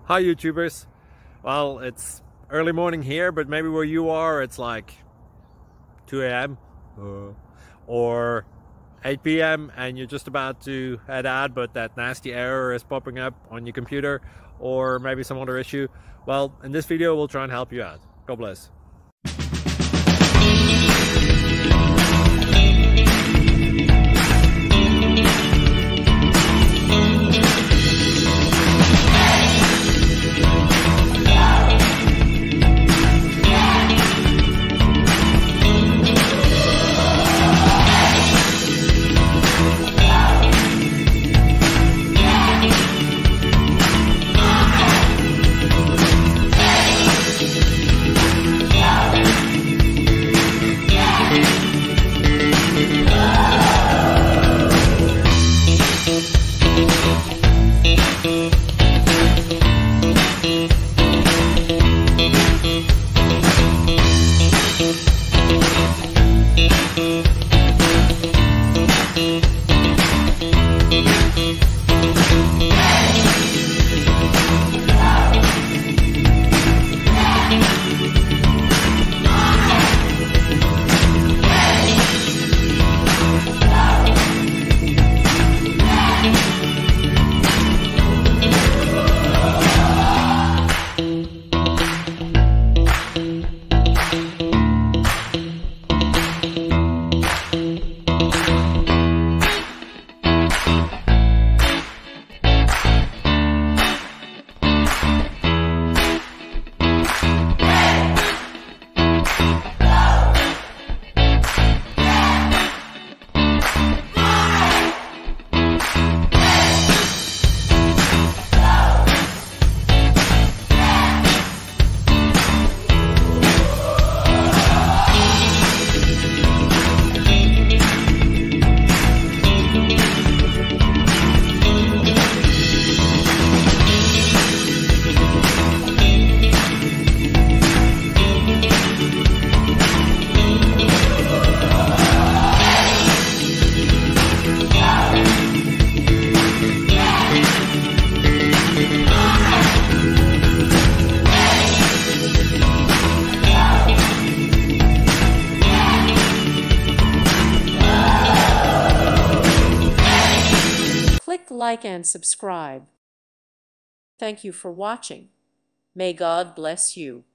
Hi YouTubers. Well, it's early morning here, but maybe where you are it's like 2 a.m. or 8 p.m. and you're just about to head out, but that nasty error is popping up on your computer, or maybe some other issue. Well, in this video we'll try and help you out. God bless. Click like and subscribe. Thank you for watching. May God bless you.